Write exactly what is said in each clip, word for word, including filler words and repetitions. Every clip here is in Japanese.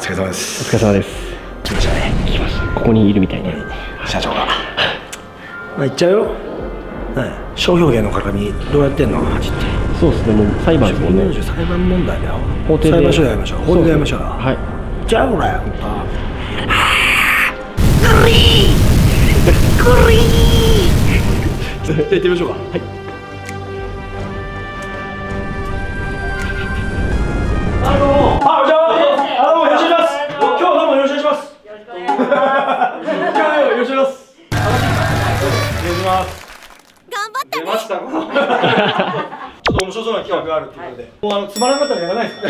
疲れ様です。 お疲れ様です。 来ましたね。 来ました。ここにいるみたいで、 社長が。まあ、言っちゃうよ。はい。商標権の絡みどうやってんの？味って。 そうですね。もう裁判ですもんね。 裁判問題だよ。 法廷で。 裁判所でやりましょう。法廷でやりましょう。 はい。 じゃあほら、本当。グリーグリー。やってみましょうか。はい。あのー、あ、じゃあ、あの、よろしくお願いします。今日はどうもよろしくお願いします。よろしくお願いします。今日はよろしくお願いします。お願いします。頑張ったね。出ました。ちょっと面白そうな企画があるということで、もうあのつまらなかったらやらないですか。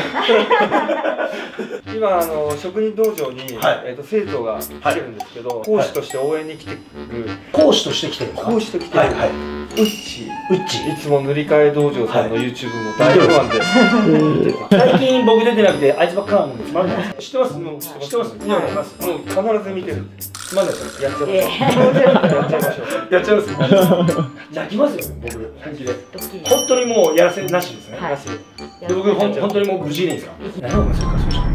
今あの職人道場に、はい、えっと生徒が来てるんですけど、はい、講師として応援に来てる。 講師として来てるんですか。 講師と来てる。はいはい。ウッチ、 ウッチ、 いつも塗り替え道場さんの YouTube も大ファンで。 最近僕出てなくてあいつばっかなのでつまらないです。知ってます。もう知ってます。いやいます。 もう必ず見てる。つまんないです。やっちゃいましょう。やっちゃいましょう。やっちゃいます。 泣きますよ僕本気で。本当にもうやらせなしですね。なし。で僕ほん本当にもう無事でいいですか。何をするかそうじゃん。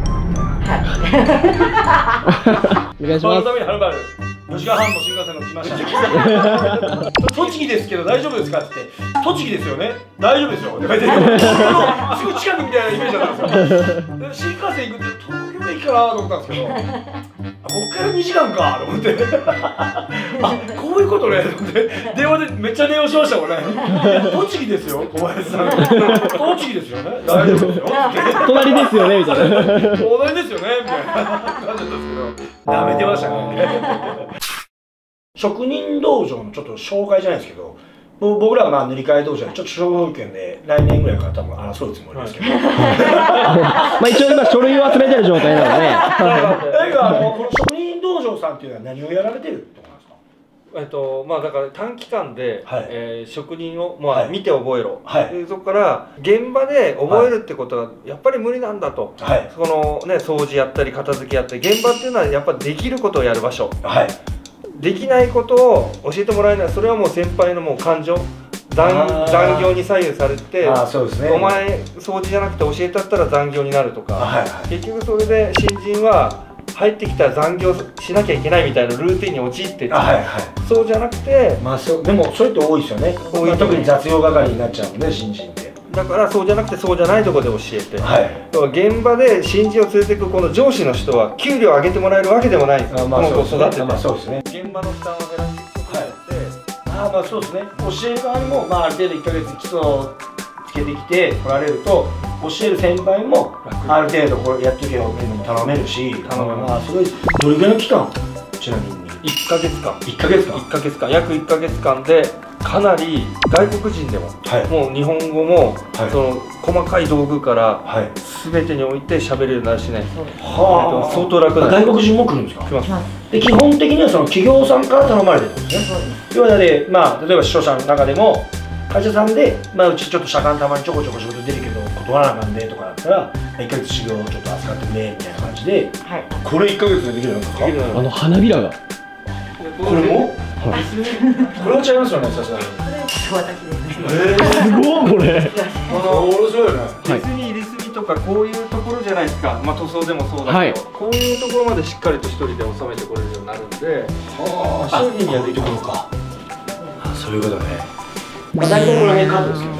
はい。お願いします。そのためにはるばるよじかんはんの新幹線乗ってきました。栃木ですけど大丈夫ですかって言って、栃木ですよね。大丈夫ですよ。って書いてる。すぐ近くみたいなイメージだったんですよ。新幹線行くって東京駅かなと思ったんですけど、僕からにじかんかと思って。あ、こういうことねと思って電話でめっちゃ電話しましたもんね。栃木ですよ、小林さん。栃木ですよね。大丈夫ですよ。 隣ですよねみたいな。 隣ですよねみたいな感じだったんですけど、なめてましたね。職人道場のちょっと紹介じゃないですけど、僕らはまあ塗り替え道場でちょっと商標権で来年ぐらいから多分争うつもりですけど、 まあ一応今書類を集めてる状態なので、 だからあのこの職人道場さんっていうのは何をやられてるってことなんですか。 えっとまあだから短期間で、はい、えー、職人をまあ、はい、見て覚えろ、はい、でそこから現場で覚えるってことはやっぱり無理なんだと、はい、そのね掃除やったり片付けやったり現場っていうのはやっぱできることをやる場所、はい、できないことを教えてもらえない、それはもう先輩のもう感情 残, 残業に左右されて、あ、そうですね、お前掃除じゃなくて教えたったら残業になるとか、はい、はい、結局それで新人は入ってきたら残業しなきゃいけないみたいなルーティンに陥ってて、はい、はい、そうじゃなくて、まあそうでもそれって多いですよね。まあ、特に雑用係になっちゃうもんね、新人って。だからそうじゃなくてそうじゃないところで教えて、はい、現場で新人を連れていくこの上司の人は給料を上げてもらえるわけでもないんですよ。この子育てて、まあそうですね、現場の負担を減らしていくことによって、ああまあそうですね、教える側にもまあある程度いっかげつ基礎をつけてきて来られると教える先輩もある程度これやっとけよっていうのに頼めるし、頼めます。すごい。どれぐらいの期間ちなみに。いっかげつかん。いっかげつかん。いっかげつかん。約いっかげつかんでかなり外国人でも、はい、もう日本語も、はい、その細かい道具から全てにおいて喋れるようになるしね、はあ、相当楽な。外国人も来るんですか。来ます。で基本的にはその企業さんから頼まれてるんですね。要はで、まあ、例えば視聴者の中でも会社さんで、まあ、うちちょっと社間たまにちょこちょこ仕事出るけど断らなあかんでとかだったらいっかげつ修行をちょっと扱ってくれみたいな感じで、はい、これいっかげつでできるんですか。 あの花びらがこれもこれもちゃいますよね、さすがに。 すごいこれ。 これすごいよね。 入れ墨入れ墨とかこういうところじゃないですか。まあ塗装でもそうだけど、こういうところまでしっかりと一人で収めてこれるようになるんで、 ああ、一人にやるところか。あ、そういうことね。まあ大体この辺カットですよ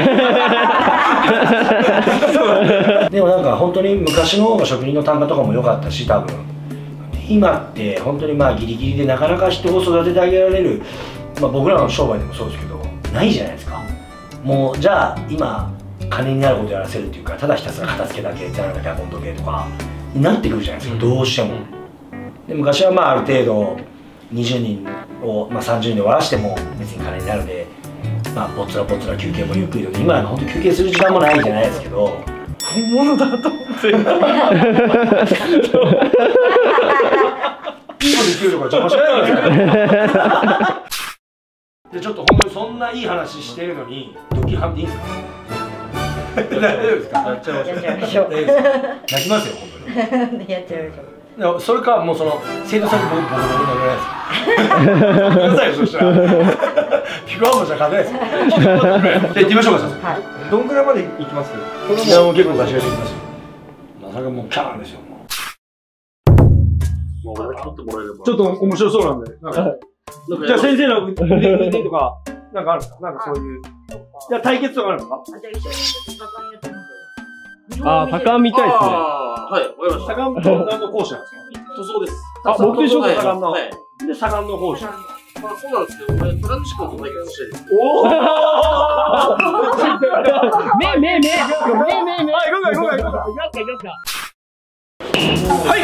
ね。でもなんか本当に昔の方が職人の単価とかも良かったし、多分。今って本当にまあギリギリでなかなか人を育ててあげられる、まあ、僕らの商売でもそうですけどないじゃないですか。もうじゃあ今金になることやらせるっていうか、ただひたすら片付けだけざらだけ運んどけとかになってくるじゃないですか、どうしても。で昔はまあある程度にじゅうにんを、まあ、さんじゅうにんで終わらしても別に金になるんで、まあぼつらぼつら休憩もゆっくりとか、今は本当休憩する時間もないじゃないですけど、本物だと思っていいことできるとか邪魔しないでください。でちょっと本当にそんないい話してるのにドキハンでいいんですか。大丈夫ですか。やっちゃいましょう。泣きますよ本当に。やっちゃいましょう。それかもうその生徒さんに僕僕僕殴らないですか。くださいよそしたら。ピコハンもじゃ勝てないですよ。じゃあ行ってみましょうか。はい。どんぐらいまで行きます。いやもう結構ガシガシ行きますよ。まさかもうキャラですよ。 ちょっと面白そうなんで。じゃあ先生の腕腕とか、なんかあるんですか？なんかそういう。じゃあ対決とかあるんですか？ じゃあ一緒に盛んやってみて。 ああ、盛んみたいですね。 はい、わかりました。 盛んと何の講師なんですか？ 塗装です。 あ、僕と一緒です、盛んの。 はい。 で、盛んの講師。 まあそうなんですけど、俺、トランジシコと対決してる。 おーめめめめめめはい、行こうか行こうか行こうか。 いきますかいきますか。 はい。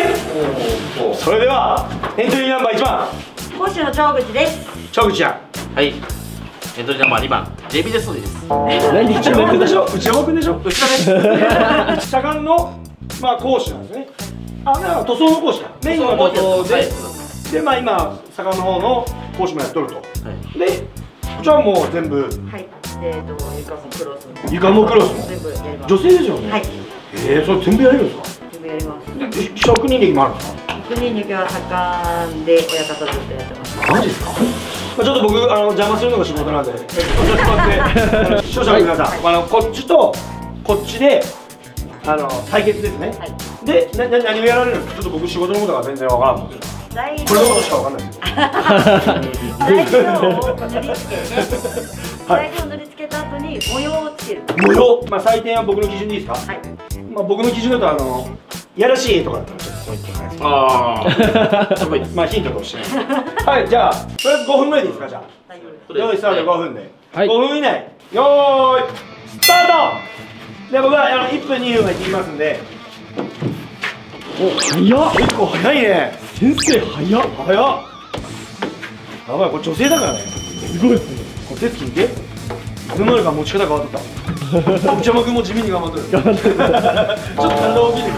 それでは、エントリーナンバーいちばん。 講師の長口です。 長口ちゃん。 はい。エントリーナンバーにばん、ジェイビー ですのです。 何で内山君でしょ？内山君でしょ？ 内田です。 盛んの、まあ、講師なんですね。あ、だから塗装の講師か。メインは塗装で。で、まあ今、盛んの方の講師もやっとると。で、じゃあもう全部。 はい。えっと、床もクロスも。 床もクロスも。 全部やります。 女性ですよね。 はい。 ええ、それ全部やれるんですか？ 全部やります。 で、職人歴もあるんですか？ 職人歴は盛んで親方ずっとやってます。 マジですか？まあちょっと僕あの邪魔するのが仕事なんで、ちょっと待って、視聴者の皆さん、あのこっちとこっちであの対決ですね。 はい。 で、なな何をやられるの？ちょっと僕仕事のことが全然わからんもんで。 材料これのことしかわかんないです。 材料を塗り付けて、材料を塗り付けた後に模様をつける。 模様、まあ採点は僕の基準でいいですか？ はい。 まあ僕の基準だとあのやらしい絵とかだったらちょっとそう言ってください。 ああ。 まあヒントとして。はい、じゃあとりあえずごふんぐらいでいいですか？じゃあ。 大丈夫です。 用意スタートごふんで。 はいごふん以内。よーいスタート。で僕はあのいっぷんにふんは切りますんで。 お、早っ。 結構早いね。 先生早っ。 早っ。やばい、これ女性だからね。 すごいですね。 これ手つき見て。いつの間にか持ち方変わってた。内山君も地味に頑張ってる。 頑張ってる。 ちょっと体大きい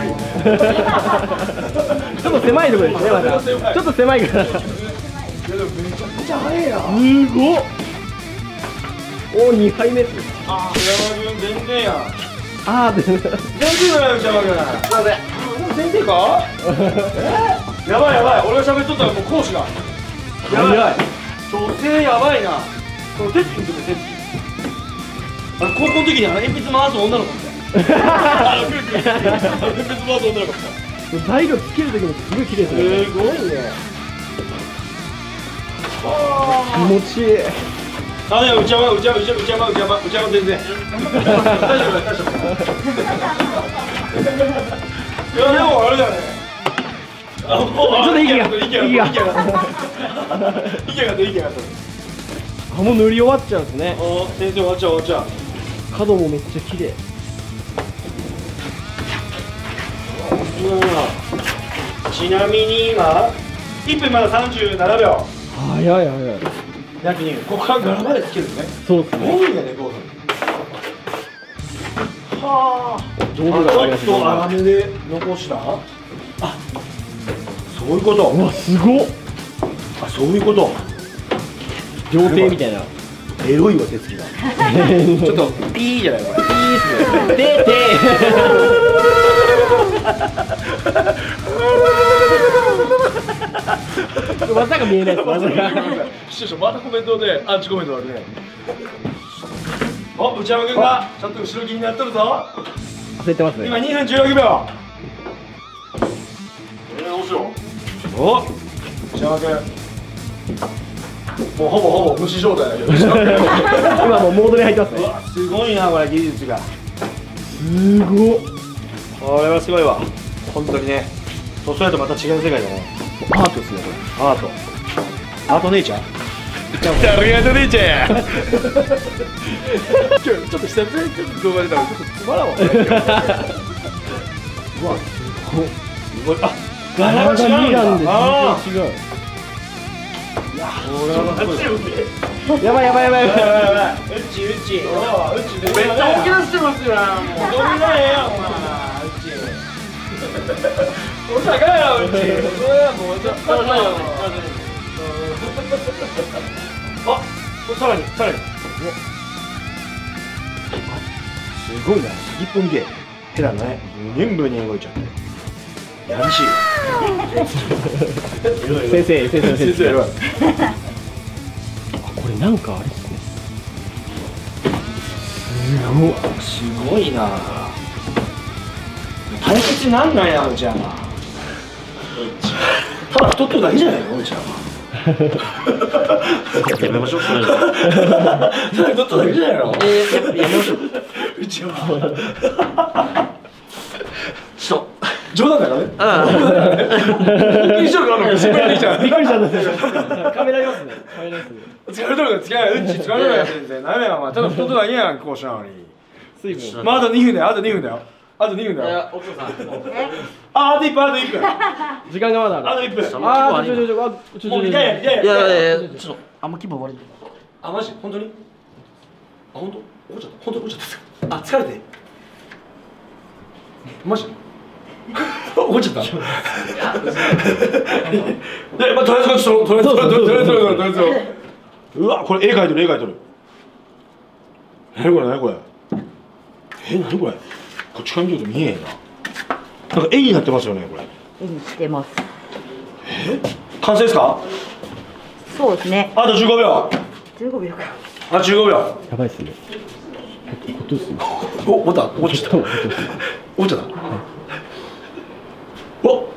でちょっと狭いところですね、まだ。ちょっと狭いから。 いやでもめちゃくちゃ早いな。 すごっ。お、にはいめです。 ああ、内山君全然やん。 あー、全然。 全然だよ、内山君。すいません。先生か？えー、やばいやばい、俺が喋っとったらもう講師が。やばい。女性やばいな。この手つき見て手つき。あの高校の時にあの鉛筆回す女の子みたいな。鉛筆回す女の子みたいな。 材料つけるときもすごい綺麗ですね。 すごいね。 気持ちいい。 あ、いや、内山、内山、内山、内山、内山、内山全然。大丈夫、大丈夫。いや、でもあれだね。あ、もう、 ちょっと息が、 息が、息が、息が、息が、息が。 あ、もう塗り終わっちゃうんですね。 お、先生終わっちゃう、終わっちゃう。 角もめっちゃ綺麗。 ちなみに今、いっぷんまださんじゅうななびょう。 早い早い。 約に、ここから柄までつけるね。 そうですね。 ごふんやね、ごふん。はあ。 上手がちょっと粗めで残した。あ、そういうこと。 うわ、すごっ。 あ、そういうこと。 料亭みたいな。 エロいわ、手つきが。ちょっとピーじゃないこれ。ピーっすね。 で、で。技が見えないです。技が。 視聴者またコメントでアンチコメントあるね。お、内山君がちゃんと後ろ気になっとるぞ。 焦ってますね。 今にふんじゅうろくびょう。えー、どうしよう。お、内山君。もうほぼほぼ無視状態だけど。 今もうモードに入ってますね。 すごいな、これ技術が。 すごっ。 これはすごいわ。本当にね。塗装やとまた違う世界だね。 アートですね、これ。 アート。アート姉ちゃん。誰がアート姉ちゃんや。ちょっと久々にちょっと動画出たらちょっとつまらんわ。うわ、すごい。すごい。あ、柄が違うんだ。 ああ、違う。 いや、これはすごい。 やばいやばいやばいやばい。 うちうち。うちめっちゃ大きなしてますよ。もうどんなええやん、お前。うち。お高いやうち。それはもうちょっと高いやん。あ、これさらにさらに。すごいな。一本毛。ヘラね。ブニンブニン動いちゃって。やらしい。 先生先生先生。 生。 これなんかあれですね。 すごい。すごいな。対決なんなんやろじゃあ。 ただ太ってるだけじゃないのうちらは。 やめましょう。それただ太ってるだけじゃないの。 えー、やめましょう。 うちは。 ちょっと。 冗談だからね。 ああ。 本気にしようかな。心配できちゃう。 びっくりしたんですよ。カメラいますね。カメラですね。 疲れとるから違う。うち疲れとるから全然。ダメやお前。ただ太ってるだけやんこうしなのに。 水分。 まああとにふんだよ。あとにふんだよ。あとにふんだよ。 いや、お父さん。 ああといっぷんあといっぷん。 時間がまだある。 あといっぷん。 ああ、ちょちょちょ、あ、ちょちょちょ。 もういやいやいやいいやいや。 やいや、ちょっと、あんま気分悪い。 あマジ本当に？あ本当？怒っちゃった。本当怒っちゃった。あ疲れて。マジ？怒っちゃった。で、まあとりあえずちょっととりあえずとりあえずとりあえずとりあえず。うわこれ絵描いてる絵描いてる。何これ何これ。え何これ。こっちから見ると見えへんな。なんか絵になってますよねこれ。 絵にしてます。 え？完成ですか？ そうですね。 あとじゅうごびょう。 じゅうごびょうか。 あじゅうごびょう。 やばいっすね。ことですね。 お、また落ちた。落ちた。お。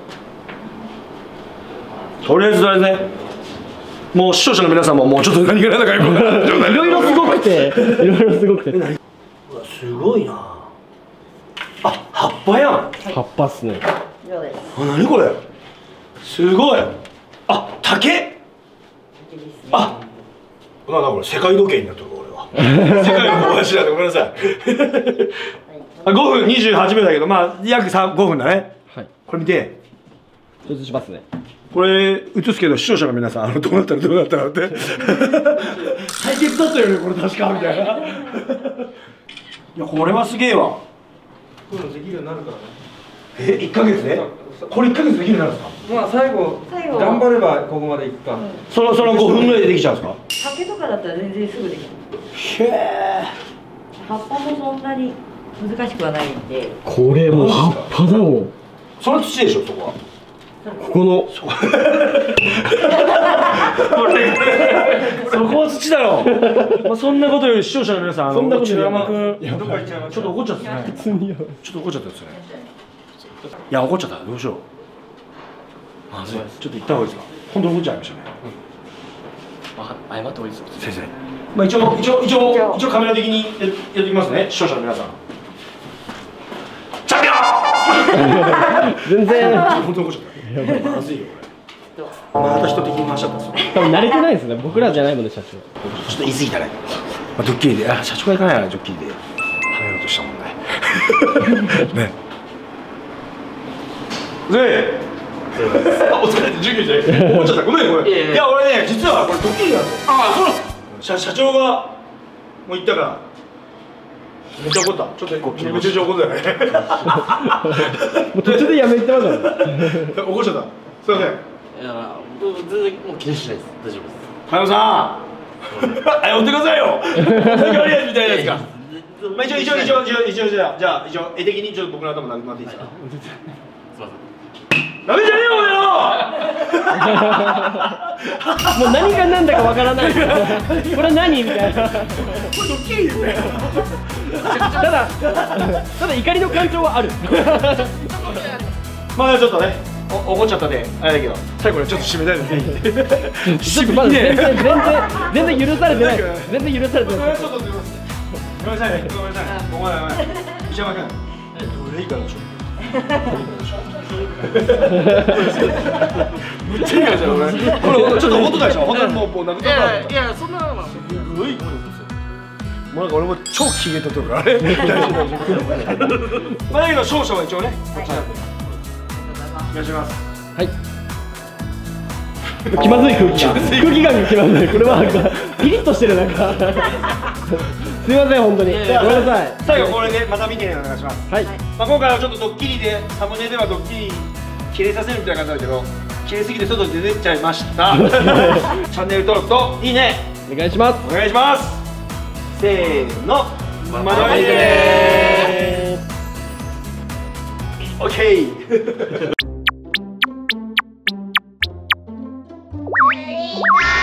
とりあえずとりあえずね。もう視聴者の皆さんももうちょっと何が何だかよくわからない状態で。 いろいろすごくて、いろいろすごくて。 うわすごいな。あ、葉っぱやん。 葉っぱっすね。 そうです。 あ、何これ。すごい。あ、竹。あ。なんだこれ世界時計になってるこれは。世界の小林だってごめんなさい。あごふんにじゅうはちびょうだけどまあ約ごふんだね。 はい。 これ見て。 映しますね。 これ映すけど視聴者の皆さんあのどうなったらどうなったらって対決だったよねこれ確かみたいな。いやこれはすげえわ。 こういうのできるようになるからね。 えいっかげつでこれいっかげつできるようになるんですか。 まあ最後最後頑張ればここまでいくか。 そのそのごふんぐらいでできちゃうんですか。 竹とかだったら全然すぐできる。 へえ。 葉っぱもそんなに難しくはないんで。 これもう葉っぱだもん。 その土でしょそこは。 ここの。 そこは土だろ。まあそんなことより視聴者の皆さん、 そんなことより山君どっか行っちゃいました。ちょっと怒っちゃったね。 普通に。 ちょっと怒っちゃったですね。いや怒っちゃったどうしよう。まずい。ちょっと行った方がいいですか。本当に怒っちゃいましたね。 あ、謝った方がいいですよ。 先生。まあ一応一応一応一応カメラ的にややってきますね。視聴者の皆さん。チャンピオン。 全然。 本当に怒っちゃった。まずいよこれ。また人的に回しちゃったんですよ。 多分慣れてないですね。僕らじゃないもんね、社長。 ちょっと言い過ぎたね。まあ、ドッキリで、あ、社長が行かないな、ドッキリで。はめようとしたもんね。ね。ぜあ、お疲れ、授業じゃない。思っちゃった、ごめん、ごめん。いや、俺ね、実はこれドッキリなんですよ。ああ、そうなんです。社、社長が。もう行ったから。めっちゃ怒った。ちょっと、めちゃめちゃ怒ったよね。 もう途中でやめてましたね。 怒っちゃった。すいません。 いや、全然もう気にしないです。大丈夫です。 加山さん。あ、呼んでくださいよ。さっき悪いやつみたいなやつか。まあ、一応、一応、一応、一応、一応、じゃあ、じゃあ、一応、絵的に、ちょっと僕の頭なくなっていいですか。 すみません。 ダメじゃねえよ、俺よ。 もう何が何だかわからない。これは何みたいな。 これドッキリですね。 ただ、ただ怒りの感情はある。 まあ、ちょっとね、お、怒っちゃったんで、あれだけど、最後にちょっと締めたいですね。 ちょっとまだ全然、全然、全然許されてない。全然許されてない。 ちょっと、ごめんなさいね、ごめんなさい。ごめんなさい。石山君、どれいいかな、ちょっと。むっちゃいいからじゃん、俺。これ、ちょっと本当だでしょ。本当にもう、もう、なんか。 いやいや、そんなのは。 すごい。もうなんか俺も超機嫌取ってるからね。大丈夫大丈夫。まあだけど勝者は一応ね。こちら。お願いします。 はい。気まずい空気が。空気感が気まずい。これはなんかピリッとしてるなんか。すみません本当に。ごめんなさい。 最後これでまた見てねお願いします。 はい。 まあ今回はちょっとドッキリでサムネではドッキリ切れさせるみたいな感じだけど、切れすぎて外に出てっちゃいました。チャンネル登録といいねお願いします。 お願いします。せーの。また見てねー。オッケー。